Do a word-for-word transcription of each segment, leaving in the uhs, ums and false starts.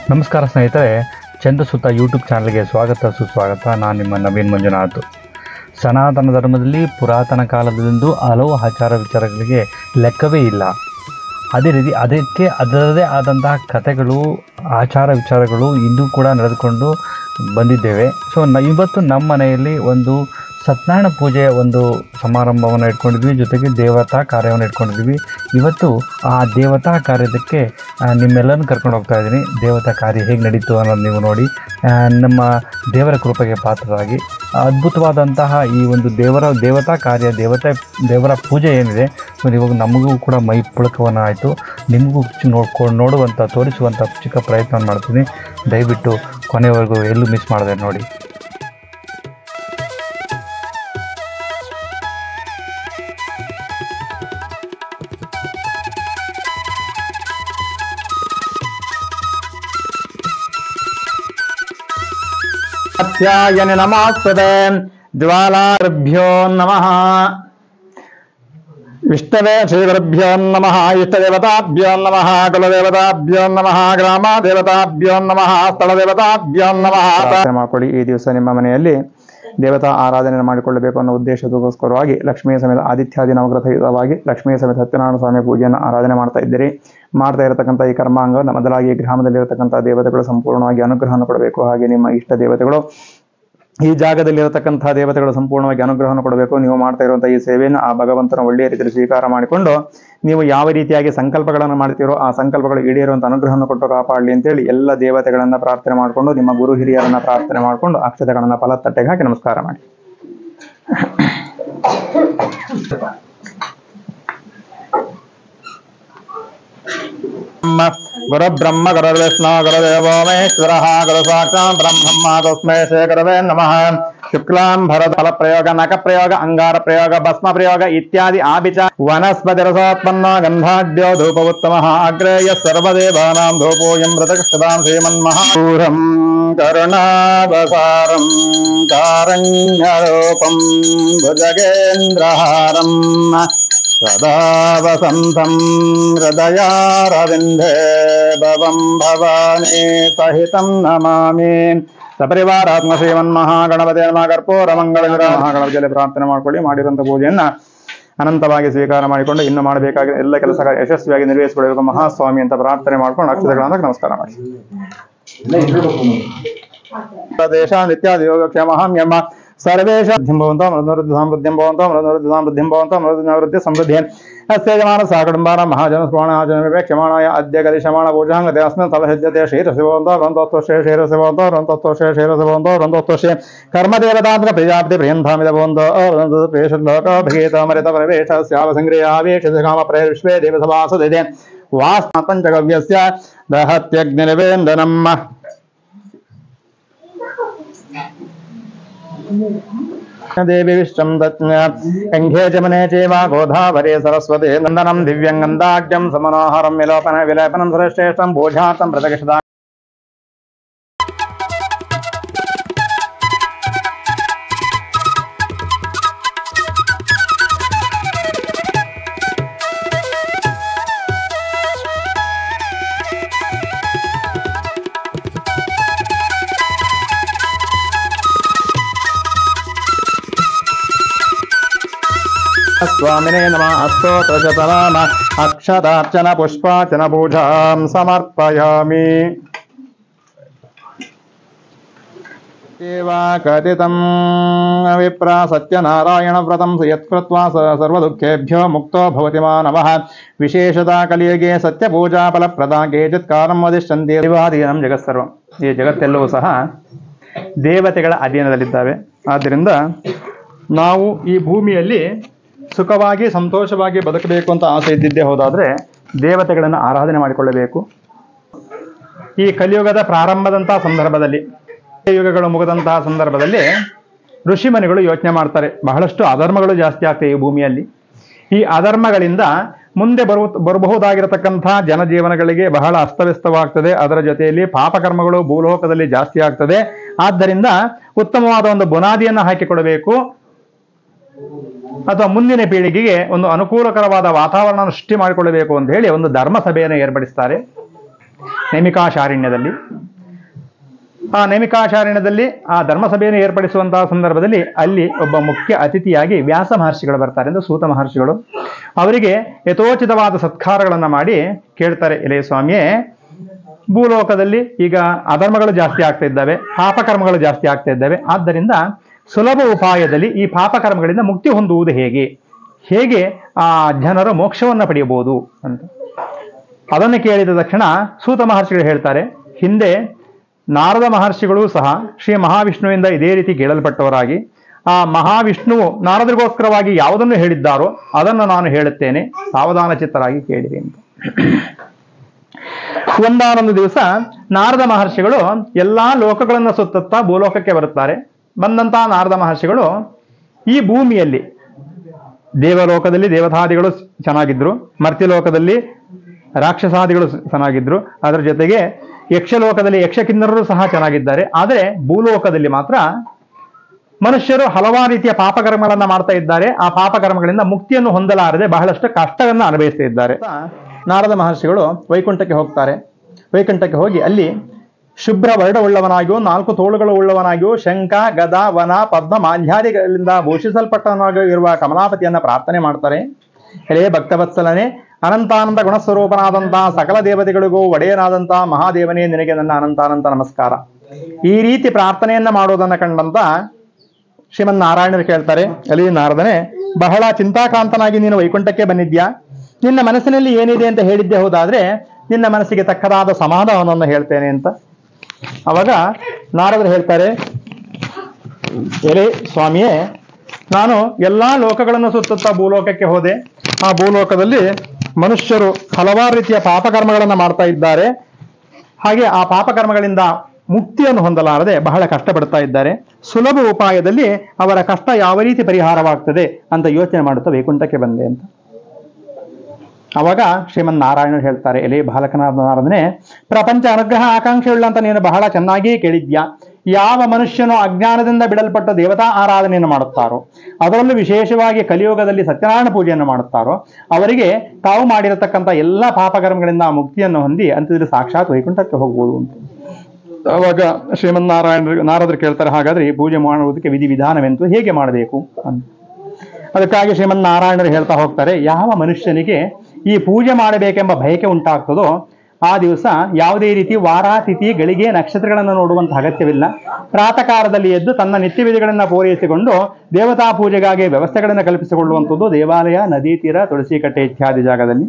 ನಮಸ್ಕಾರ ಸ್ನೇಹಿತರೆ, ಚಂದ್ರಸುತ್ತ ಯೂಟ್ಯೂಬ್ ಚಾನಲ್ಗೆ ಸ್ವಾಗತ ಸುಸ್ವಾಗತ. ನಾನು ನಿಮ್ಮ ನವೀನ್ ಮಂಜುನಾಥ್. ಸನಾತನ ಧರ್ಮದಲ್ಲಿ ಪುರಾತನ ಕಾಲದಿಂದಲೂ ಹಲವು ಆಚಾರ ವಿಚಾರಗಳಿಗೆ ಲೆಕ್ಕವೇ ಇಲ್ಲ. ಅದೇ ರೀತಿ ಅದಕ್ಕೆ ಅದರದೇ ಆದಂತಹ ಕಥೆಗಳು, ಆಚಾರ ವಿಚಾರಗಳು ಇನ್ನೂ ಕೂಡ ನಡೆದುಕೊಂಡು ಬಂದಿದ್ದೇವೆ. ಸೊ ನ ಇವತ್ತು ನಮ್ಮ ಮನೆಯಲ್ಲಿ ಒಂದು ಸತ್ಯನಾರಾಯಣ ಪೂಜೆಯ ಒಂದು ಸಮಾರಂಭವನ್ನು ಇಟ್ಕೊಂಡಿದ್ವಿ, ಜೊತೆಗೆ ದೇವತಾ ಕಾರ್ಯವನ್ನು ಇಟ್ಕೊಂಡಿದ್ವಿ. ಇವತ್ತು ಆ ದೇವತಾ ಕಾರ್ಯದಕ್ಕೆ ನಿಮ್ಮೆಲ್ಲರನ್ನು ಕರ್ಕೊಂಡು ಹೋಗ್ತಾ ಇದ್ದೀನಿ. ದೇವತಾ ಕಾರ್ಯ ಹೇಗೆ ನಡೀತು ಅನ್ನೋದು ನೀವು ನೋಡಿ ನಮ್ಮ ದೇವರ ಕೃಪೆಗೆ ಪಾತ್ರರಾಗಿ ಅದ್ಭುತವಾದಂತಹ ಈ ಒಂದು ದೇವರ ದೇವತಾ ಕಾರ್ಯ, ದೇವತೆ ದೇವರ ಪೂಜೆ ಏನಿದೆ ಇವಾಗ ನಮಗೂ ಕೂಡ ಮೈ ಪುಳಕವನ್ನು ಆಯಿತು. ನಿಮಗೂ ನೋಡ್ಕೊಂಡು ನೋಡುವಂಥ ತೋರಿಸುವಂಥ ಚಿಕ್ಕ ಪ್ರಯತ್ನ ಮಾಡ್ತೀನಿ. ದಯವಿಟ್ಟು ಕೊನೆವರೆಗೂ ಎಲ್ಲೂ ಮಿಸ್ ಮಾಡಿದೆ ನೋಡಿ. ಅತ್ಯಾಯನಿ ನಮಸ್ತುತೆ. ಜ್ವಾಲಾಭ್ಯೋ ನಮಃ. ವಿಷ್ಣವೇ ಶ್ರೀಗುರುಭ್ಯೋ ನಮಃ. ಇಷ್ಟದೇವತಾಭ್ಯೋ ನಮಃ. ಕುಲದೇವತಾಭ್ಯೋ ನಮಃ. ಗ್ರಾಮ ದೇವತಾಭ್ಯೋ ನಮಃ. ಸ್ಥಳ ದೇವತಾಭ್ಯೋ ನಮಃ. ಮಾಡಿಕೊಳ್ಳಿ. ಈ ದಿವಸ ನಿಮ್ಮ ಮನೆಯಲ್ಲಿ ದೇವತಾ ಆರಾಧನೆ ಮಾಡಿಕೊಳ್ಳಬೇಕು ಅನ್ನೋ ಉದ್ದೇಶದಗೋಸ್ಕರವಾಗಿ ಲಕ್ಷ್ಮೀ ಸಮೇತ ಆದಿತ್ಯಾದಿ ನವಗ್ರಹಯುತವಾಗಿ ಲಕ್ಷ್ಮೀ ಸಮೇತ ಸತ್ಯನಾರಾಯಣ ಸ್ವಾಮಿ ಪೂಜೆಯನ್ನು ಆರಾಧನೆ ಮಾಡ್ತಾ ಇದ್ದೀರಿ. ಮಾಡ್ತಾ ಇರತಕ್ಕಂಥ ಈ ಕರ್ಮಾಂಗವನ್ನು ಮೊದಲಾಗಿ ಗ್ರಾಮದಲ್ಲಿರತಕ್ಕಂಥ ದೇವತೆಗಳು ಸಂಪೂರ್ಣವಾಗಿ ಅನುಗ್ರಹವನ್ನು ಕೊಡಬೇಕು. ಹಾಗೆ ನಿಮ್ಮ ಇಷ್ಟ ದೇವತೆಗಳು, ಈ ಜಾಗದಲ್ಲಿರತಕ್ಕಂಥ ದೇವತೆಗಳು ಸಂಪೂರ್ಣವಾಗಿ ಅನುಗ್ರಹವನ್ನು ಕೊಡಬೇಕು. ನೀವು ಮಾಡ್ತಾ ಇರುವಂಥ ಈ ಸೇವೆಯನ್ನು ಆ ಭಗವಂತನ ಒಳ್ಳೆಯ ರೀತಿಯಲ್ಲಿ ಸ್ವೀಕಾರ ಮಾಡಿಕೊಂಡು ನೀವು ಯಾವ ರೀತಿಯಾಗಿ ಸಂಕಲ್ಪಗಳನ್ನು ಮಾಡ್ತೀರೋ ಆ ಸಂಕಲ್ಪಗಳು ಈಡೇರುವಂಥ ಅನುಗ್ರಹವನ್ನು ಕೊಟ್ಟು ಕಾಪಾಡಲಿ ಅಂತೇಳಿ ಎಲ್ಲ ದೇವತೆಗಳನ್ನು ಪ್ರಾರ್ಥನೆ ಮಾಡಿಕೊಂಡು ನಿಮ್ಮ ಗುರು ಹಿರಿಯರನ್ನು ಪ್ರಾರ್ಥನೆ ಮಾಡಿಕೊಂಡು ಅಕ್ಷತೆಗಳನ್ನು ಫಲತಟ್ಟೆಗೆ ಹಾಕಿ ನಮಸ್ಕಾರ ಮಾಡಿ. ಗುರು ಬ್ರಹ್ಮ ಗುರು ವಿಷ್ಣು ಗುರು ದೇವೋ ಮಹೇಶ್ವರ ಗುರು ಸಾಕ್ಷಾತ್ ಬ್ರಹ್ಮ ತಸ್ಮೈ ಶ್ರೀ ಗುರವೇ ನಮಃ. ಶುಕ್ಲಾಂ ಭರತ ಫಲ ಪ್ರಯೋಗ, ನಖ ಪ್ರಯೋಗ, ಅಂಗಾರ ಪ್ರಯೋಗ, ಭಸ್ಮ ಪ್ರಯೋಗ ಇತ್ಯಾದಿ ಆಬಿಚ ವನಸ್ಪತಿ ರಸೋತ್ಪನ್ನ ಗಂಧಾಢ್ಯೋ ಧೂಪ ಉತ್ತಮ ಅಗ್ರೇಯ ಸರ್ವದೇವಾನಾಂ ಧೂಪೋಯಂ ಮೃತಕೃಷ್ಣದಾಂ ಶ್ರೀಮನ್ಮಹಾಪೂರಂ ಕರುಣಾವಸಾರಂ ಕಾರಣ್ಯರೂಪಂ ಭುಜಗೇಂದ್ರಹಾರಂ ಸದಾ ವಸಂತಂ ಹೃದಯಾರವಿಂದೇ ಭವಂ ಭವಾನಿ ಸಹಿತಂ ನಮಾಮಿ. ಸಪರಿವಾರಾತ್ಮ ಶ್ರೀಮನ್ಮಹಾಗಣಪತಿ ನಮಃ. ಕರ್ಪೂರ ಮಂಗಳ ಮಹಾಗಣಪತಿಯಲ್ಲಿ ಪ್ರಾರ್ಥನೆ ಮಾಡಿಕೊಳ್ಳಿ. ಮಾಡಿರುವಂಥ ಪೂಜೆಯನ್ನ ಅನಂತವಾಗಿ ಸ್ವೀಕಾರ ಮಾಡಿಕೊಂಡು ಇನ್ನು ಮಾಡಬೇಕಾಗಿರೋ ಎಲ್ಲ ಕೆಲಸ ಯಶಸ್ವಿಯಾಗಿ ನಿರ್ವಹಿಸಿಕೊಳ್ಳಬೇಕು ಮಹಾಸ್ವಾಮಿ ಅಂತ ಪ್ರಾರ್ಥನೆ ಮಾಡ್ಕೊಂಡು ಅಕ್ಷತೆಗಳನ್ನ ನಮಸ್ಕಾರ ಮಾಡಿ. ದೇಶ ನಿತ್ಯಾದಿ ಯೋಗಕ್ಷೇಮಹಂ ಯಮ ಸರ್ವೇಶ ಭವಂತೋ ಮೃದ್ಧಿ ಸಮೃದ್ಧಿಂ ಭವಂತೋ ಮೃದ್ಧಿ ಸಮೃದ್ಧಿಂ ಭವಂತೋ ಮೃದ್ಧಿ ಸಮೃದ್ಧಿ ಅಸ್ಯಜಮಾನ ಸಾಕುಟುಂಬಾನ ಮಹಾಜನ ಸ್ಮರಣಾಜನ ಕ್ಷಮಾಣಾಯ ಅದ್ಯ ಗರಿಷಮಾಣ ಪೂಜಾಂಗತೆ ಅಸ್ಮಿನ್ ತಲಹಜ್ಯತೆ ಶ್ರೀರಸಿಭವಂತೋ ರಂತೋಸ್ತೋಷೇ ಶ್ರೀರಸಿಭವಂತೋ ರಂತೋಸ್ತೋಷೇ ಶ್ರೀರಸಿಭವಂತೋ ರಂತೋಸ್ತೋಷೇ ಕರ್ಮದೇವತಾಂತ್ರ ಪ್ರಜಾಪತಿ ಪ್ರಿಯಂಧಾಮಿತ ಭವಂತೋ ಪ್ರೇಷಲೋಕ ಭಗೀತ ಮರಿತ ಪ್ರವೇಶ ಸ್ಯಾವ ಸಂಗ್ರಹಾವೇಶ ಕಾಮ ಪ್ರಯ ವಿಶ್ವೇ ದೇವಸಭಾಸದೆ ವಾಸ್ನ ಪಂಚಗವ್ಯಸ್ಯ ದಹತ್ಯಗ್ನಿರ್ವೇಂದನಂ. ದೇವಿ ವಿಶ್ವಂ ಗಂಗೆ ಜಮನೆ ಚೇವ ಗೋಧಾವರೇ ಸರಸ್ವತಿ ನಂದನಂ ದಿವ್ಯಂ ಗಂಧಾಢ್ಯಂ ಸಮನೋಹರಂ ವಿಲೋಪನ ವಿಲೇಪನಂ ಸರ್ವಶ್ರೇಷ್ಠಂ ಭೋಜಾತಂ ಪ್ರತಿಷ್ಠಿತ. ಸ್ವಾಮಿನೇ ನಮಃ. ಅಸ್ತೋತ್ರ ಶತನಾಮ ಅಕ್ಷತಾರ್ಚನ ಪುಷ್ಪಾರ್ಚನ ಪೂಜಾಂ ಸಮರ್ಪಯಾಮಿ. ಏವ ಕಥಿತಂ ವಿಪ್ರ ಸತ್ಯನಾರಾಯಣ ವ್ರತಂ ಯತ್ಕೃತ್ವಾ ಸರ್ವದುಃಖೇಭ್ಯೋ ಮುಕ್ತೋ ಭವತಿ ಮಾನವಃ. ವಿಶೇಷತಾ ಕಲಿಯುಗೆ ಸತ್ಯಪೂಜಾ ಫಲಪ್ರದಾ ಕೇಚಿತ್ ಕಾಲಂ ವದಿಷ್ಯಂತಿ. ದೇವಾಧೀನಂ ಜಗತ್ಸರ್ವಂ. ಈ ಜಗತ್ತೆಲ್ಲವೂ ಸಹ ದೇವತೆಗಳ ಅಧೀನದಲ್ಲಿದ್ದಾವೆ. ಆದ್ದರಿಂದ ನಾವು ಈ ಭೂಮಿಯಲ್ಲಿ ಸುಖವಾಗಿ ಸಂತೋಷವಾಗಿ ಬದುಕಬೇಕು ಅಂತ ಆಸೆ ಇದ್ದಿದ್ದೇ ಹೋದಾದರೆ ದೇವತೆಗಳನ್ನು ಆರಾಧನೆ ಮಾಡಿಕೊಳ್ಳಬೇಕು. ಈ ಕಲಿಯುಗದ ಪ್ರಾರಂಭದಂತಹ ಸಂದರ್ಭದಲ್ಲಿ, ಯುಗಗಳು ಮುಗಿದಂತಹ ಸಂದರ್ಭದಲ್ಲಿ ಋಷಿಮುನಿಗಳು ಯೋಚನೆ ಮಾಡ್ತಾರೆ, ಬಹಳಷ್ಟು ಅಧರ್ಮಗಳು ಜಾಸ್ತಿ ಆಗ್ತವೆ ಈ ಭೂಮಿಯಲ್ಲಿ. ಈ ಅಧರ್ಮಗಳಿಂದ ಮುಂದೆ ಬರು ಬರಬಹುದಾಗಿರತಕ್ಕಂಥ ಜನಜೀವನಗಳಿಗೆ ಬಹಳ ಅಸ್ತವ್ಯಸ್ತವಾಗ್ತದೆ. ಅದರ ಜೊತೆಯಲ್ಲಿ ಪಾಪಕರ್ಮಗಳು ಭೂಲೋಕದಲ್ಲಿ ಜಾಸ್ತಿ ಆಗ್ತದೆ. ಆದ್ದರಿಂದ ಉತ್ತಮವಾದ ಒಂದು ಬುನಾದಿಯನ್ನು ಹಾಕಿಕೊಡಬೇಕು. ಅಥವಾ ಮುಂದಿನ ಪೀಳಿಗೆಗೆ ಒಂದು ಅನುಕೂಲಕರವಾದ ವಾತಾವರಣ ಸೃಷ್ಟಿ ಮಾಡಿಕೊಳ್ಳಬೇಕು ಅಂತ ಹೇಳಿ ಒಂದು ಧರ್ಮ ಸಭೆಯನ್ನು ಏರ್ಪಡಿಸ್ತಾರೆ. ನೇಮಿಕಾಶಾರಣ್ಯದಲ್ಲಿ. ಆ ನೇಮಿಕಾಶಾರಣ್ಯದಲ್ಲಿ ಆ ಧರ್ಮಸಭೆಯನ್ನು ಏರ್ಪಡಿಸುವಂತಹ ಸಂದರ್ಭದಲ್ಲಿ ಅಲ್ಲಿ ಒಬ್ಬ ಮುಖ್ಯ ಅತಿಥಿಯಾಗಿ ವ್ಯಾಸ ಮಹರ್ಷಿಗಳು ಬರ್ತಾರೆ ಎಂದು ಸೂತ ಮಹರ್ಷಿಗಳು. ಅವರಿಗೆ ಯಥೋಚಿತವಾದ ಸತ್ಕಾರಗಳನ್ನು ಮಾಡಿ ಕೇಳ್ತಾರೆ, ಎಲೆ ಸ್ವಾಮಿಯೇ, ಭೂಲೋಕದಲ್ಲಿ ಈಗ ಅಧರ್ಮಗಳು ಜಾಸ್ತಿ ಆಗ್ತಾ ಇದ್ದಾವೆ, ಪಾಪಕರ್ಮಗಳು ಜಾಸ್ತಿ ಆಗ್ತಾ ಇದ್ದಾವೆ. ಆದ್ದರಿಂದ ಸುಲಭ ಉಪಾಯದಲ್ಲಿ ಈ ಪಾಪಕರ್ಮಗಳಿಂದ ಮುಕ್ತಿ ಹೊಂದುವುದು ಹೇಗೆ ಹೇಗೆ ಆ ಜನರು ಮೋಕ್ಷವನ್ನು ಪಡೆಯಬಹುದು ಅಂತ. ಅದನ್ನು ಕೇಳಿದ ತಕ್ಷಣ ಸೂತ ಮಹರ್ಷಿಗಳು ಹೇಳ್ತಾರೆ, ಹಿಂದೆ ನಾರದ ಮಹರ್ಷಿಗಳು ಸಹ ಶ್ರೀ ಮಹಾವಿಷ್ಣುವಿಂದ ಇದೇ ರೀತಿ ಕೇಳಲ್ಪಟ್ಟವರಾಗಿ ಆ ಮಹಾವಿಷ್ಣುವು ನಾರದರಿಗೋಸ್ಕರವಾಗಿ ಯಾವುದನ್ನು ಹೇಳಿದ್ದಾರೋ ಅದನ್ನು ನಾನು ಹೇಳುತ್ತೇನೆ, ಸಾವಧಾನ ಚಿತ್ತರಾಗಿ ಕೇಳಿದೆ ಅಂತ. ಒಂದಾನೊಂದು ದಿವಸ ನಾರದ ಮಹರ್ಷಿಗಳು ಎಲ್ಲಾ ಲೋಕಗಳನ್ನು ಸುತ್ತುತ್ತಾ ಭೂಲೋಕಕ್ಕೆ ಬರುತ್ತಾರೆ. ಬಂದಂತಹ ನಾರದ ಮಹರ್ಷಿಗಳು ಈ ಭೂಮಿಯಲ್ಲಿ ದೇವಲೋಕದಲ್ಲಿ ದೇವತಾದಿಗಳು ಚೆನ್ನಾಗಿದ್ರು, ಮರ್ತ್ಯಲೋಕದಲ್ಲಿ ರಾಕ್ಷಸಾದಿಗಳು ಚೆನ್ನಾಗಿದ್ರು, ಅದರ ಜೊತೆಗೆ ಯಕ್ಷಲೋಕದಲ್ಲಿ ಯಕ್ಷಕಿನ್ನರರು ಸಹ ಚೆನ್ನಾಗಿದ್ದಾರೆ. ಆದರೆ ಭೂಲೋಕದಲ್ಲಿ ಮಾತ್ರ ಮನುಷ್ಯರು ಹಲವಾರು ರೀತಿಯ ಪಾಪಕರ್ಮಗಳನ್ನ ಮಾಡ್ತಾ ಇದ್ದಾರೆ. ಆ ಪಾಪಕರ್ಮಗಳಿಂದ ಮುಕ್ತಿಯನ್ನು ಹೊಂದಲಾರದೆ ಬಹಳಷ್ಟು ಕಷ್ಟವನ್ನು ಅನುಭವಿಸ್ತಾ ಇದ್ದಾರೆ. ನಾರದ ಮಹರ್ಷಿಗಳು ವೈಕುಂಠಕ್ಕೆ ಹೋಗ್ತಾರೆ. ವೈಕುಂಠಕ್ಕೆ ಹೋಗಿ ಅಲ್ಲಿ ಶುಭ್ರ ವರ್ಣವುಳ್ಳವನಾಗಿಯೂ ನಾಲ್ಕು ತೋಳುಗಳು ಉಳ್ಳವನಾಗಿಯೂ ಶಂಖ ಗದಾ ವನ ಪದ್ಮ ಮಾಲ್ಯಾದಿಗಳಿಂದ ಭೂಷಿಸಲ್ಪಟ್ಟವನಾಗಿಯೂ ಇರುವ ಕಮಲಾಪತಿಯನ್ನ ಪ್ರಾರ್ಥನೆ ಮಾಡ್ತಾರೆ. ಹೇ ಭಕ್ತವತ್ಸಲನೇ, ಅನಂತಾನಂದ ಗುಣಸ್ವರೂಪನಾದಂತಹ ಸಕಲ ದೇವತೆಗಳಿಗೂ ಒಡೆಯನಾದಂತಹ ಮಹಾದೇವನೇ, ನಿನಗೆ ನನ್ನ ಅನಂತಾನಂತ ನಮಸ್ಕಾರ. ಈ ರೀತಿ ಪ್ರಾರ್ಥನೆಯನ್ನ ಮಾಡೋದನ್ನ ಕಂಡಂತ ಶ್ರೀಮನ್ನಾರಾಯಣರು ಕೇಳ್ತಾರೆ, ಅಲ್ಲಿ ನಾರದನೇ, ಬಹಳ ಚಿಂತಾಕಾಂತನಾಗಿ ನೀನು ವೈಕುಂಠಕ್ಕೆ ಬಂದಿದ್ಯಾ, ನಿನ್ನ ಮನಸ್ಸಿನಲ್ಲಿ ಏನಿದೆ ಅಂತ ಹೇಳಿದ್ದೆ ಹೋದಾದ್ರೆ ನಿನ್ನ ಮನಸ್ಸಿಗೆ ತಕ್ಕದಾದ ಸಮಾಧಾನವನ್ನು ಹೇಳ್ತೇನೆ ಅಂತ. ಅವಾಗ ನಾರದರು ಹೇಳ್ತಾರೆ, ಎಲೆ ಸ್ವಾಮಿಯೇ, ನಾನು ಎಲ್ಲಾ ಲೋಕಗಳನ್ನು ಸುತ್ತುತ್ತಾ ಭೂಲೋಕಕ್ಕೆ ಹೋದೆ. ಆ ಭೂಲೋಕದಲ್ಲಿ ಮನುಷ್ಯರು ಹಲವಾರು ರೀತಿಯ ಪಾಪಕರ್ಮಗಳನ್ನು ಮಾಡ್ತಾ ಇದ್ದಾರೆ. ಹಾಗೆ ಆ ಪಾಪಕರ್ಮಗಳಿಂದ ಮುಕ್ತಿಯನ್ನು ಹೊಂದಲಾರದೆ ಬಹಳ ಕಷ್ಟಪಡ್ತಾ ಇದ್ದಾರೆ. ಸುಲಭ ಉಪಾಯದಲ್ಲಿ ಅವರ ಕಷ್ಟ ಯಾವ ರೀತಿ ಪರಿಹಾರವಾಗ್ತದೆ ಅಂತ ಯೋಚನೆ ಮಾಡುತ್ತಾ ವೈಕುಂಠಕ್ಕೆ ಬಂದೆ ಅಂತ. ಅವಾಗ ಶ್ರೀಮನ್ ನಾರಾಯಣರು ಹೇಳ್ತಾರೆ, ಎಲೆ ಬಾಲಕನಾದ ನಾರದನೇ, ಪ್ರಪಂಚ ಅನುಗ್ರಹ ಆಕಾಂಕ್ಷೆಯುಳ್ಳ ಅಂತ ನೀನು ಬಹಳ ಚೆನ್ನಾಗಿ ಕೇಳಿದ್ಯಾ. ಯಾವ ಮನುಷ್ಯನು ಅಜ್ಞಾನದಿಂದ ಬಿಡಲ್ಪಟ್ಟ ದೇವತಾ ಆರಾಧನೆಯನ್ನು ಮಾಡುತ್ತಾರೋ, ಅದರಲ್ಲೂ ವಿಶೇಷವಾಗಿ ಕಲಿಯುಗದಲ್ಲಿ ಸತ್ಯನಾರಾಯಣ ಪೂಜೆಯನ್ನು ಮಾಡುತ್ತಾರೋ, ಅವರಿಗೆ ತಾವು ಮಾಡಿರತಕ್ಕಂಥ ಎಲ್ಲ ಪಾಪಕರ್ಮಗಳಿಂದ ಮುಕ್ತಿಯನ್ನು ಹೊಂದಿ ಅಂತಿದ್ರೆ ಸಾಕ್ಷಾತ್ ವೈಕುಂಠಕ್ಕೆ ಹೋಗ್ಬೋದು ಅಂತ. ಅವಾಗ ಶ್ರೀಮನ್ನಾರಾಯಣ ನಾರದರು ಕೇಳ್ತಾರೆ, ಹಾಗಾದ್ರೆ ಈ ಪೂಜೆ ಮಾಡುವುದಕ್ಕೆ ವಿಧಿ ವಿಧಾನವೆಂತು, ಹೇಗೆ ಮಾಡಬೇಕು ಅಂತ. ಅದಕ್ಕಾಗಿ ಶ್ರೀಮನ್ನಾರಾಯಣರು ಹೇಳ್ತಾ ಹೋಗ್ತಾರೆ, ಯಾವ ಮನುಷ್ಯನಿಗೆ ಈ ಪೂಜೆ ಮಾಡಬೇಕೆಂಬ ಬಯಕೆ ಉಂಟಾಗ್ತದೋ ಆ ದಿವಸ ಯಾವುದೇ ರೀತಿ ವಾರ ತಿಥಿ ಗಳಿಗೆ ನಕ್ಷತ್ರಗಳನ್ನು ನೋಡುವಂತ ಅಗತ್ಯವಿಲ್ಲ. ಪ್ರಾತಃ ಕಾಲದಲ್ಲಿ ಎದ್ದು ತನ್ನ ನಿತ್ಯ ವಿಧಿಗಳನ್ನ ಪೂರೈಸಿಕೊಂಡು ದೇವತಾ ಪೂಜೆಗಾಗಿ ವ್ಯವಸ್ಥೆಗಳನ್ನು ಕಲ್ಪಿಸಿಕೊಳ್ಳುವಂಥದ್ದು ದೇವಾಲಯ, ನದಿ ತೀರ, ತುಳಸಿ ಕಟ್ಟೆ ಇತ್ಯಾದಿ ಜಾಗದಲ್ಲಿ.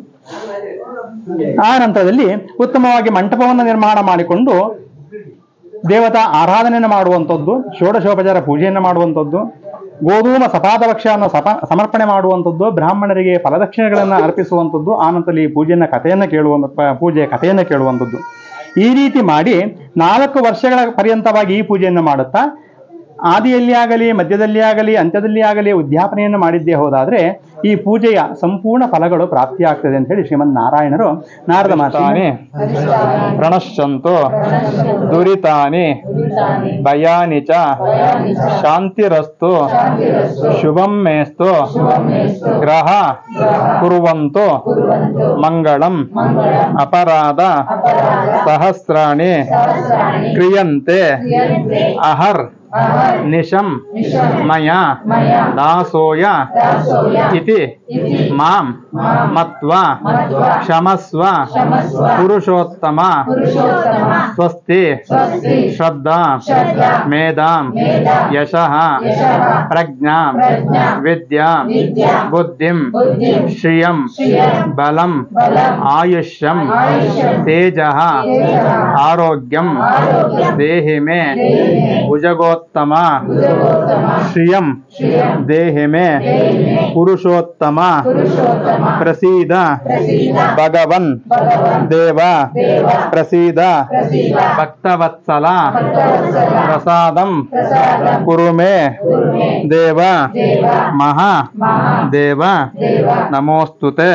ಆ ನಂತರದಲ್ಲಿ ಉತ್ತಮವಾಗಿ ಮಂಟಪವನ್ನು ನಿರ್ಮಾಣ ಮಾಡಿಕೊಂಡು ದೇವತಾ ಆರಾಧನೆಯನ್ನು ಮಾಡುವಂಥದ್ದು, ಷೋಡಶೋಪಚಾರ ಪೂಜೆಯನ್ನು ಮಾಡುವಂಥದ್ದು, ಗೋಧೂಮ ಸಪಾದವಕ್ಷವನ್ನು ಸಪ ಸಮರ್ಪಣೆ ಮಾಡುವಂಥದ್ದು, ಬ್ರಾಹ್ಮಣರಿಗೆ ಫಲದಕ್ಷಿಣೆಗಳನ್ನು ಅರ್ಪಿಸುವಂಥದ್ದು, ಆನಂತರ ಈ ಪೂಜೆಯನ್ನ ಕಥೆಯನ್ನು ಕೇಳುವಂಥ ಪೂಜೆಯ ಕಥೆಯನ್ನು ಕೇಳುವಂಥದ್ದು. ಈ ರೀತಿ ಮಾಡಿ ನಾಲ್ಕು ವರ್ಷಗಳ ಪರ್ಯಂತವಾಗಿ ಈ ಪೂಜೆಯನ್ನು ಮಾಡುತ್ತಾ ಆದಿಯಲ್ಲಿ ಆಗಲಿ, ಮಧ್ಯದಲ್ಲಿ ಆಗಲಿ, ಅಂತ್ಯದಲ್ಲಿ ಆಗಲಿ ಉದ್ಯಾಪನೆಯನ್ನು ಮಾಡಿದ್ದೇ ಹೋದಾದ್ರೆ ಈ ಪೂಜೆಯ ಸಂಪೂರ್ಣ ಫಲಗಳು ಪ್ರಾಪ್ತಿಯಾಗ್ತದೆ ಅಂತ ಹೇಳಿ ಶ್ರೀಮನ್ ನಾರಾಯಣರು ನಾರದ ಮಾತಾನೆ ಪ್ರಣಶ್ಯಂತು ದುರಿತಾನಿ ಭಯಾನಿ ಚ ಶಾಂತಿರಸ್ತು ಶುಭಂ ಮೇಸ್ತು ಗ್ರಹ ಕುರುವಂತು ಮಂಗಳಂ ಅಪರಾಧ ಸಹಸ್ರಾಣಿ ಕ್ರಿಯಂತೆ ಅಹರ್ ನಿಶಂ ಮಯ ದಾಸೋಯ ಇತಿ ಮಾಂ ಮತ್ವ ಕ್ಷಮಸ್ವ ಪುರುಷೋತ್ತಮ ಸ್ವಸ್ತಿ ಶ್ರದ್ಧಾ ಮೇಧಾಂ ಯಶಃ ಪ್ರಜ್ಞಾಂ ವಿದ್ಯಾಂ ಬುದ್ಧಿಂ ಶ್ರಿಯಂ ಬಲಂ ಆಯುಷ್ಯಂ ತೇಜಃ ಆರೋಗ್ಯಂ ದೇಹಿ ಮೇ ಭುಜಗೋತ್ತಮ ಶ್ರಿಯಂ ದೇಹಿ ಮೇ ಪುರುಷೋತ್ತಮ ಪ್ರಸೀದ ಭಗವನ್ ದೇವ ಪ್ರಸೀದ ಭಕ್ತವತ್ಸಲ ಪ್ರಸಾದಂ ಕುರು ಮೇ ದೇವ ಮಹಾ ದೇವ ನಮೋಸ್ತುತೆ.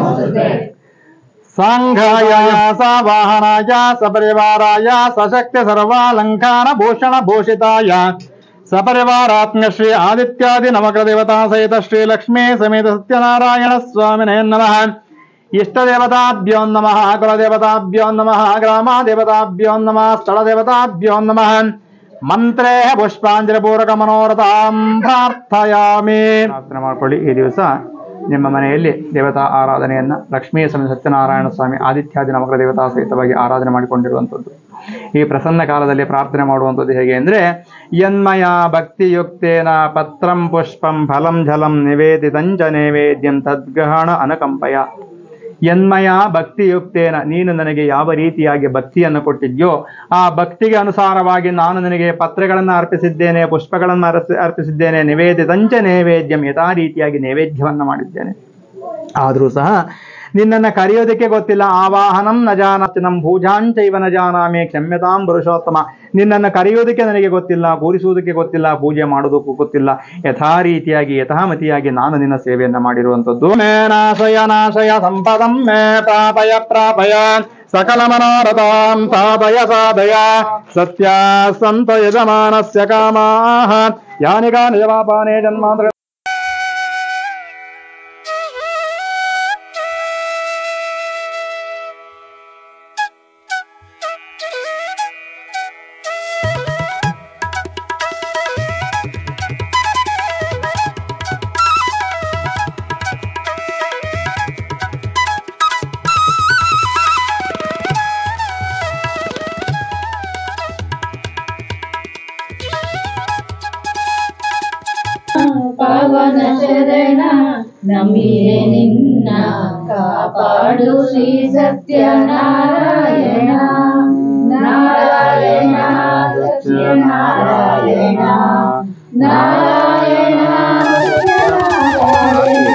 ಸಾಂಘಾಯ ಸವಾಹನಾಯ ಸಪರಿವಾರಾಯ ಸಶಕ್ತಿ ಸರ್ವಾಲಂಕಾರ ಭೂಷಣ ಭೂಷಿತಾಯ ಸಪರಿವಾರಾತ್ಮ್ಯ ಶ್ರೀ ಆದಿತ್ಯಾದಿ ನವಗ್ರಹ ದೇವತಾ ಸಹಿತ ಶ್ರೀ ಲಕ್ಷ್ಮೀ ಸಮೇತ ಸತ್ಯನಾರಾಯಣ ಸ್ವಾಮಿನೇ ನಮಃ. ಇಷ್ಟದೇವತಾಭ್ಯೋ ನಮಃ ಕುಲದೇವತಾಭ್ಯೋ ನಮಃ ಗ್ರಾಮದೇವತಾಭ್ಯೋ ನಮಃ ಸ್ಥಳದೇವತಾಭ್ಯೋ ನಮಃ ಮಂತ್ರೇ ಪುಷ್ಪಾಂಜಲಿ ಪೂರಕ ಮನೋರಥಾಂ ಪ್ರಾರ್ಥಯಾಮಿ. ಪ್ರಾರ್ಥನೆ ಮಾಡ್ಕೊಳ್ಳಿ. ಈ ದಿವಸ ನಿಮ್ಮ ಮನೆಯಲ್ಲಿ ದೇವತಾ ಆರಾಧನೆಯನ್ನ ಲಕ್ಷ್ಮೀ ಸ್ವಾಮಿ, ಸತ್ಯನಾರಾಯಣ ಸ್ವಾಮಿ, ಆದಿತ್ಯಾದಿ ನವಗ್ರಹ ದೇವತಾ ಸಹಿತವಾಗಿ ಆರಾಧನೆ ಮಾಡಿಕೊಂಡಿರುವಂಥದ್ದು. ಈ ಪ್ರಸನ್ನ ಕಾಲದಲ್ಲಿ ಪ್ರಾರ್ಥನೆ ಮಾಡುವಂಥದ್ದು ಹೇಗೆ ಅಂದರೆ, ಯನ್ಮಯ ಭಕ್ತಿಯುಕ್ತೇನ ಪತ್ರಂ ಪುಷ್ಪಂ ಫಲಂ ಜಲಂ ನಿವೇದಿತಂಚ ನೈವೇದ್ಯಂ ತದ್ಗ್ರಹಣ ಅನುಕಂಪಯ. ಯನ್ಮಯ ಭಕ್ತಿಯುಕ್ತೇನ, ನೀನು ನನಗೆ ಯಾವ ರೀತಿಯಾಗಿ ಭಕ್ತಿಯನ್ನು ಕೊಟ್ಟಿದ್ಯೋ ಆ ಭಕ್ತಿಗೆ ಅನುಸಾರವಾಗಿ ನಾನು ನಿನಗೆ ಪತ್ರೆಗಳನ್ನು ಅರ್ಪಿಸಿದ್ದೇನೆ, ಪುಷ್ಪಗಳನ್ನು ಅರ್ಪಿ ಅರ್ಪಿಸಿದ್ದೇನೆ ನಿವೇದಿತಂಚ ನೈವೇದ್ಯಂ, ಯಥಾ ರೀತಿಯಾಗಿ ನೈವೇದ್ಯವನ್ನು ಮಾಡಿದ್ದೇನೆ. ಆದರೂ ಸಹ ನಿನ್ನನ್ನು ಕರೆಯೋದಕ್ಕೆ ಗೊತ್ತಿಲ್ಲ. ಆವಾಹನಂ ನ ಜಾನಾತಿ ನಂ ಭೂಜಾಂಚೈವ ನ ಜಾನಾಮಿ ಕ್ಷಮ್ಯತಾಂ ಪುರುಷೋತ್ತಮ. ನಿನ್ನನ್ನು ಕರೆಯೋದಕ್ಕೆ ನನಗೆ ಗೊತ್ತಿಲ್ಲ, ಕೂರಿಸುವುದಕ್ಕೆ ಗೊತ್ತಿಲ್ಲ, ಪೂಜೆ ಮಾಡೋದಕ್ಕೂ ಗೊತ್ತಿಲ್ಲ. ಯಥಾ ರೀತಿಯಾಗಿ ಯಥಾಮತಿಯಾಗಿ ನಾನು ನಿನ್ನ ಸೇವೆಯನ್ನು ಮಾಡಿರುವಂಥದ್ದು. ಮೇ ನಾಶಯ ನಾಶಯ ಸಂಪದಂ ಮೇ ಪ್ರಾಪಯ ಪ್ರಾಪಯ ಸಕಲ ಮನೋರಥಾಂ ಸಾಧಯ ಸಾಧಯ ಸತ್ಯ ಸಂತ ಯಜಮಾನಸ್ಯ ಕಾಮಾಹ ಯಾನಿ ಕಾನಿ ಜವಾಪಾನೇ ಜನ್ಮಾಂತರ. ಪವನ ಶರಣ ನಮಿಯೇ ನಿನ್ನ ಕಾಪಾಡು ಶ್ರೀ ಸತ್ಯನಾರಾಯಣ. ನಾರಾಯಣ ಸತ್ಯನಾರಾಯಣ ನಾರಾಯಣ ಸತ್ಯನಾರಾಯಣ.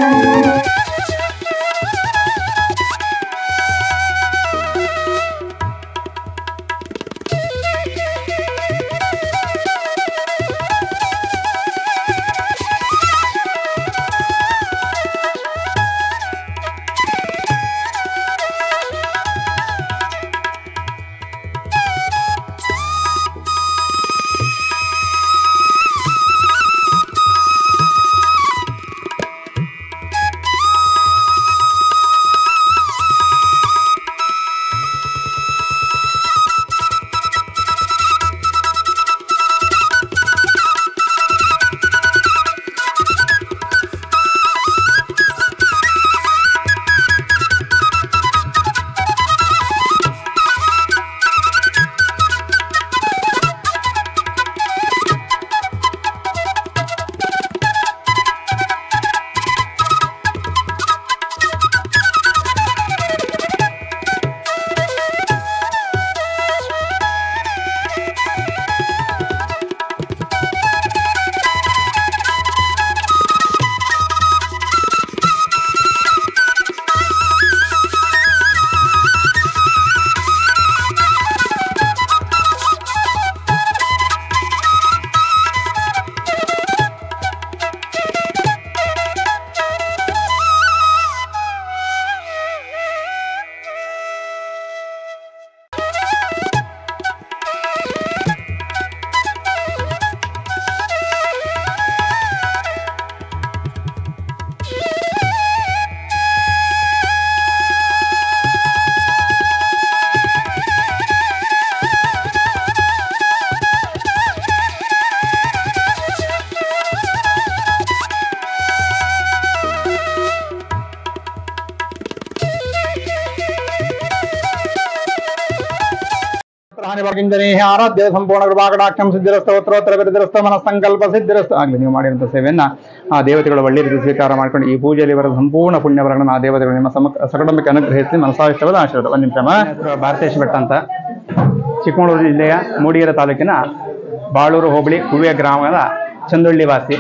ಆರಾಧ್ಯ ಸಂಪೂರ್ಣ ಕೃಪಾಕಟಾಕ್ಷಂ ಸಿದ್ಧಿರಸ್ತೋತ್ರೋತ್ತರ ಬಿರಿದಿರಸ್ತ ಮನಸ್ಸಂಕಲ್ಪ ಸಿದ್ಧಿರಸ್ತ ಆಗಲಿ. ನೀವು ಮಾಡಿರುವಂಥ ಸೇವೆಯನ್ನ ಆ ದೇವತೆಗಳು ಒಳ್ಳೆ ರೀತಿ ಸ್ವೀಕಾರ ಮಾಡ್ಕೊಂಡು ಈ ಪೂಜೆಯಲ್ಲಿ ಬರೋ ಸಂಪೂರ್ಣ ಪುಣ್ಯವರಗಳನ್ನು ಆ ದೇವತೆಗಳು ನಿಮ್ಮ ಸಮ ಸಕಟಂಬಕ್ಕೆ ಅನುಗ್ರಹಿಸಿ ಮನಸಾಯಿಷ್ಟವಾದ ಆಶೀರ್ವಾದ. ಒಂದು ನಿಮಿಷ. ಭಾರತೇಶ್ ಭಟ್ ಅಂತ, ಚಿಕ್ಕಮಗಳೂರು ಜಿಲ್ಲೆಯ ಮೂಡಿಗೆರೆ ತಾಲೂಕಿನ ಬಾಳೂರು ಹೋಬಳಿ ಕುವೆ ಗ್ರಾಮದ ಚಂದೊಳ್ಳಿ ವಾಸಿ.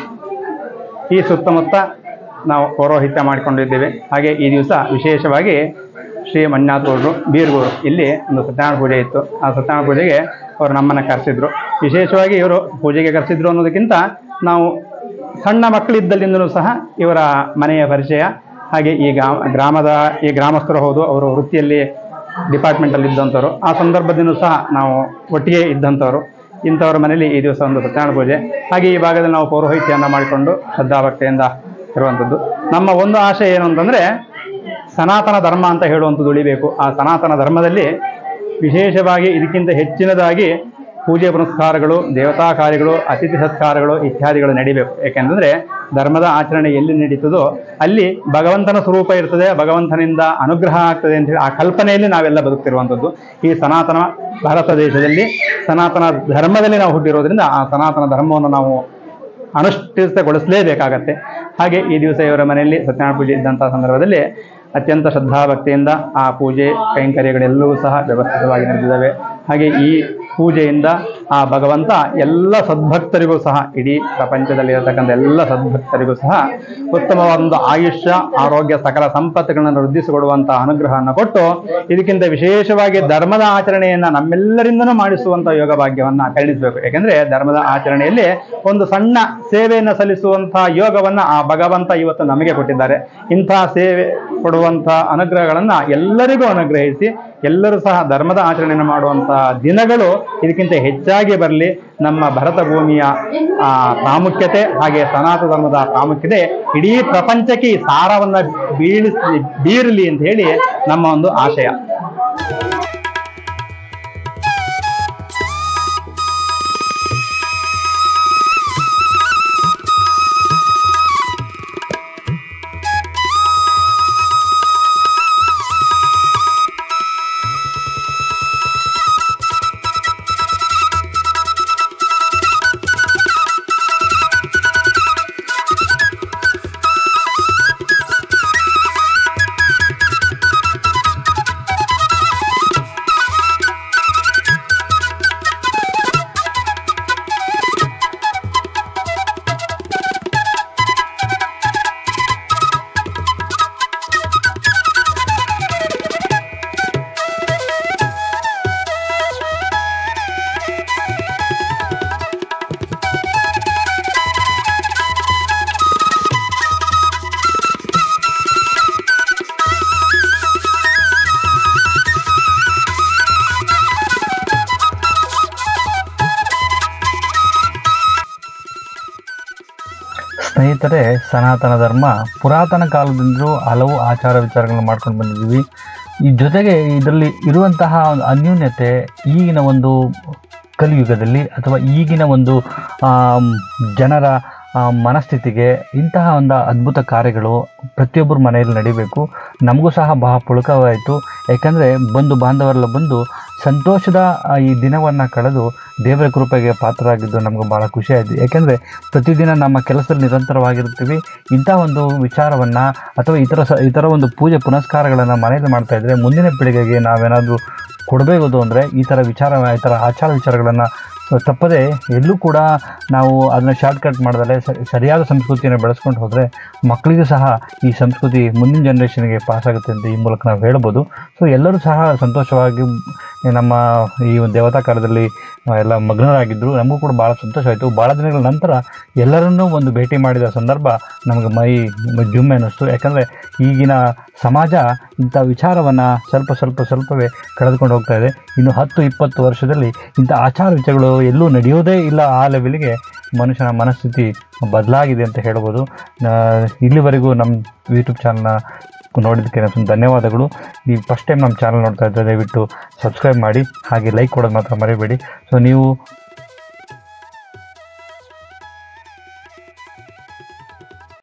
ಈ ಸುತ್ತಮುತ್ತ ನಾವು ಪೌರೋಹಿತ್ಯ ಮಾಡಿಕೊಂಡಿದ್ದೇವೆ. ಹಾಗೆ ಈ ದಿವಸ ವಿಶೇಷವಾಗಿ ಶ್ರೀ ಮಂಜುನಾಥಗೌಡರು ಬೀರ್ಗೂರು ಇಲ್ಲಿ ಒಂದು ಸತ್ಯನಾರಾಯಣ ಪೂಜೆ ಇತ್ತು. ಆ ಸತ್ಯನಾರಾಯಣ ಪೂಜೆಗೆ ಅವರು ನಮ್ಮನ್ನು ಕರೆಸಿದ್ರು. ವಿಶೇಷವಾಗಿ ಇವರು ಪೂಜೆಗೆ ಕರೆಸಿದ್ರು ಅನ್ನೋದಕ್ಕಿಂತ ನಾವು ಸಣ್ಣ ಮಕ್ಕಳಿದ್ದಲ್ಲಿಂದಲೂ ಸಹ ಇವರ ಮನೆಯ ಪರಿಚಯ. ಹಾಗೆ ಈ ಗ್ರಾಮದ ಈ ಗ್ರಾಮಸ್ಥರು ಹೌದು, ಅವರು ವೃತ್ತಿಯಲ್ಲಿ ಡಿಪಾರ್ಟ್ಮೆಂಟಲ್ಲಿ ಇದ್ದಂಥವ್ರು. ಆ ಸಂದರ್ಭದಿಂದ ಸಹ ನಾವು ಒಟ್ಟಿಗೆ ಇದ್ದಂಥವ್ರು. ಇಂಥವ್ರ ಮನೆಯಲ್ಲಿ ಈ ದಿವಸ ಒಂದು ಸತ್ಯನಾರಾಯಣ ಪೂಜೆ. ಹಾಗೆ ಈ ಭಾಗದಲ್ಲಿ ನಾವು ಪೌರೋಹಿತ್ಯವನ್ನು ಮಾಡಿಕೊಂಡು ಶ್ರದ್ಧಾಭಕ್ತಿಯಿಂದ ಇರುವಂಥದ್ದು. ನಮ್ಮ ಒಂದು ಆಶೆ ಏನು ಅಂತಂದರೆ, ಸನಾತನ ಧರ್ಮ ಅಂತ ಹೇಳುವಂಥದ್ದು ಉಳಿಬೇಕು. ಆ ಸನಾತನ ಧರ್ಮದಲ್ಲಿ ವಿಶೇಷವಾಗಿ ಇದಕ್ಕಿಂತ ಹೆಚ್ಚಿನದಾಗಿ ಪೂಜೆ ಪುನಸ್ಕಾರಗಳು, ದೇವತಾ ಕಾರ್ಯಗಳು, ಅತಿಥಿ ಸತ್ಕಾರಗಳು ಇತ್ಯಾದಿಗಳು ನಡಿಬೇಕು. ಯಾಕೆಂದರೆ ಧರ್ಮದ ಆಚರಣೆ ಎಲ್ಲಿ ನಡೀತದೋ ಅಲ್ಲಿ ಭಗವಂತನ ಸ್ವರೂಪ ಇರ್ತದೆ, ಭಗವಂತನಿಂದ ಅನುಗ್ರಹ ಆಗ್ತದೆ ಅಂತೇಳಿ ಆ ಕಲ್ಪನೆಯಲ್ಲಿ ನಾವೆಲ್ಲ ಬದುಕ್ತಿರುವಂಥದ್ದು. ಈ ಸನಾತನ ಭಾರತ ದೇಶದಲ್ಲಿ ಸನಾತನ ಧರ್ಮದಲ್ಲಿ ನಾವು ಹುಟ್ಟಿರೋದ್ರಿಂದ ಆ ಸನಾತನ ಧರ್ಮವನ್ನು ನಾವು ಅನುಷ್ಠಿತಗೊಳಿಸಲೇಬೇಕಾಗತ್ತೆ. ಹಾಗೆ ಈ ದಿವಸ ಇವರ ಮನೆಯಲ್ಲಿ ಸತ್ಯನಾರಾಯಣ ಪೂಜೆ ಇದ್ದಂಥ ಸಂದರ್ಭದಲ್ಲಿ ಅತ್ಯಂತ ಶ್ರದ್ಧಾಭಕ್ತಿಯಿಂದ ಆ ಪೂಜೆ ಕೈಂಕರ್ಯಗಳೆಲ್ಲವೂ ಸಹ ವ್ಯವಸ್ಥಿತವಾಗಿ ನಡೆದಿದ್ದಾವೆ. ಹಾಗೆ ಈ ಪೂಜೆಯಿಂದ ಆ ಭಗವಂತ ಎಲ್ಲ ಸದ್ಭಕ್ತರಿಗೂ ಸಹ, ಇಡೀ ಪ್ರಪಂಚದಲ್ಲಿ ಇರತಕ್ಕಂಥ ಎಲ್ಲ ಸದ್ಭಕ್ತರಿಗೂ ಸಹ ಉತ್ತಮವಾದ ಒಂದು ಆಯುಷ್ಯ, ಆರೋಗ್ಯ, ಸಕಲ ಸಂಪತ್ತುಗಳನ್ನು ವೃದ್ಧಿಸಿಕೊಡುವಂಥ ಅನುಗ್ರಹವನ್ನು ಕೊಟ್ಟು ಇದಕ್ಕಿಂತ ವಿಶೇಷವಾಗಿ ಧರ್ಮದ ಆಚರಣೆಯನ್ನು ನಮ್ಮೆಲ್ಲರಿಂದನೂ ಮಾಡಿಸುವಂಥ ಯೋಗ ಭಾಗ್ಯವನ್ನು ಕರುಣಿಸಬೇಕು. ಯಾಕೆಂದರೆ ಧರ್ಮದ ಆಚರಣೆಯಲ್ಲಿ ಒಂದು ಸಣ್ಣ ಸೇವೆಯನ್ನು ಸಲ್ಲಿಸುವಂಥ ಯೋಗವನ್ನು ಆ ಭಗವಂತ ಇವತ್ತು ನಮಗೆ ಕೊಟ್ಟಿದ್ದಾರೆ. ಇಂಥ ಸೇವೆ ಕೊಡುವಂಥ ಅನುಗ್ರಹಗಳನ್ನು ಎಲ್ಲರಿಗೂ ಅನುಗ್ರಹಿಸಿ ಎಲ್ಲರೂ ಸಹ ಧರ್ಮದ ಆಚರಣೆಯನ್ನು ಮಾಡುವಂಥ ದಿನಗಳು ಇದಕ್ಕಿಂತ ಹೆಚ್ಚಾಗಿ ಬರಲಿ. ನಮ್ಮ ಭರತ ಭೂಮಿಯ ಪ್ರಾಮುಖ್ಯತೆ ಹಾಗೆ ಸನಾತನ ಧರ್ಮದ ಪ್ರಾಮುಖ್ಯತೆ ಇಡೀ ಪ್ರಪಂಚಕ್ಕೆ ಈ ಸಾರವನ್ನು ಬೀಳಿಸಿ ಬೀರಲಿ ಅಂತ ಹೇಳಿ ನಮ್ಮ ಒಂದು ಆಶಯ. ಸ್ನೇಹಿತರೆ, ಸನಾತನ ಧರ್ಮ ಪುರಾತನ ಕಾಲದಿಂದಲೂ ಹಲವು ಆಚಾರ ವಿಚಾರಗಳನ್ನು ಮಾಡ್ಕೊಂಡು ಬಂದಿದ್ದೀವಿ. ಈ ಜೊತೆಗೆ ಇದರಲ್ಲಿ ಇರುವಂತಹ ಒಂದು ಅನ್ಯೂನ್ಯತೆ ಈಗಿನ ಒಂದು ಕಲಿಯುಗದಲ್ಲಿ ಅಥವಾ ಈಗಿನ ಒಂದು ಜನರ ಮನಸ್ಥಿತಿಗೆ ಇಂತಹ ಒಂದು ಅದ್ಭುತ ಕಾರ್ಯಗಳು ಪ್ರತಿಯೊಬ್ಬರ ಮನೆಯಲ್ಲಿ ನಡಿಬೇಕು. ನಮಗೂ ಸಹ ಬಹಳ ಪುಳಕವಾಯಿತು. ಯಾಕಂದರೆ ಬಂಧು ಬಾಂಧವರೆಲ್ಲ ಬಂದು ಸಂತೋಷದ ಈ ದಿನವನ್ನು ಕಳೆದು ದೇವರ ಕೃಪೆಗೆ ಪಾತ್ರರಾಗಿದ್ದು ನಮಗೂ ಭಾಳ ಖುಷಿ ಆಯಿತು. ಯಾಕೆಂದರೆ ಪ್ರತಿದಿನ ನಮ್ಮ ಕೆಲಸದಲ್ಲಿ ನಿರಂತರವಾಗಿರ್ತೀವಿ. ಇಂಥ ಒಂದು ವಿಚಾರವನ್ನು ಅಥವಾ ಇತರ ಸ ಇತರ ಒಂದು ಪೂಜೆ ಪುನಸ್ಕಾರಗಳನ್ನು ಮನೆಯಲ್ಲಿ ಮಾಡ್ತಾಯಿದ್ರೆ ಮುಂದಿನ ಪೀಳಿಗೆಗೆ ನಾವೇನಾದರೂ ಕೊಡಬೇಕು ಅಂದರೆ ಈ ಥರ ವಿಚಾರ ಈ ಥರ ಆಚಾರ ವಿಚಾರಗಳನ್ನು ತಪ್ಪದೆ ಎಲ್ಲೂ ಕೂಡ ನಾವು ಅದನ್ನು ಶಾರ್ಟ್ಕಟ್ ಮಾಡಿದ್ರೆ ಸರಿಯಾದ ಸಂಸ್ಕೃತಿಯನ್ನು ಬೆಳೆಸ್ಕೊಂಡು ಹೋದರೆ ಮಕ್ಕಳಿಗೂ ಸಹ ಈ ಸಂಸ್ಕೃತಿ ಮುಂದಿನ ಜನ್ರೇಷನ್ಗೆ ಪಾಸ್ ಆಗುತ್ತೆ ಅಂತ ಈ ಮೂಲಕ ನಾವು ಹೇಳ್ಬೋದು. ಸೊ ಎಲ್ಲರೂ ಸಹ ಸಂತೋಷವಾಗಿ ನಮ್ಮ ಈ ಒಂದು ದೇವತಾ ಕಾರ್ಯದಲ್ಲಿ ಎಲ್ಲ ಮಗ್ನರಾಗಿದ್ದರು. ನಮಗೂ ಕೂಡ ಭಾಳ ಸಂತೋಷ ಆಯಿತು. ಭಾಳ ದಿನಗಳ ನಂತರ ಎಲ್ಲರನ್ನೂ ಒಂದು ಭೇಟಿ ಮಾಡಿದ ಸಂದರ್ಭ ನಮಗೆ ಮೈ ಜುಮ್ಮೆ ಅನ್ನಿಸ್ತು. ಯಾಕಂದರೆ ಈಗಿನ ಸಮಾಜ ಇಂಥ ವಿಚಾರವನ್ನು ಸ್ವಲ್ಪ ಸ್ವಲ್ಪ ಸ್ವಲ್ಪವೇ ಕಳೆದುಕೊಂಡು ಹೋಗ್ತಾ ಇದೆ. ಇನ್ನು ಹತ್ತು ಇಪ್ಪತ್ತು ವರ್ಷದಲ್ಲಿ ಇಂಥ ಆಚಾರ ವಿಚಾರಗಳು ಎಲ್ಲೂ ನಡೆಯೋದೇ ಇಲ್ಲ. ಆ ಲೆವೆಲ್ಗೆ ಮನುಷ್ಯನ ಮನಸ್ಥಿತಿ ಬದಲಾಗಿದೆ ಅಂತ ಹೇಳ್ಬೋದು. ಇಲ್ಲಿವರೆಗೂ ನಮ್ಮ ಯೂಟ್ಯೂಬ್ ಚಾನಲ್ನ ನೋಡಿದ್ದಕ್ಕೆ ನಮ್ಮ ಧನ್ಯವಾದಗಳು. ನೀವು ಫಸ್ಟ್ ಟೈಮ್ ನಮ್ಮ ಚಾನಲ್ ನೋಡ್ತಾ ಇದ್ದರೆ ದಯವಿಟ್ಟು ಸಬ್ಸ್ಕ್ರೈಬ್ ಮಾಡಿ, ಹಾಗೆ ಲೈಕ್ ಕೊಡೋದು ಮಾತ್ರ ಮರಿಬೇಡಿ. ಸೊ ನೀವು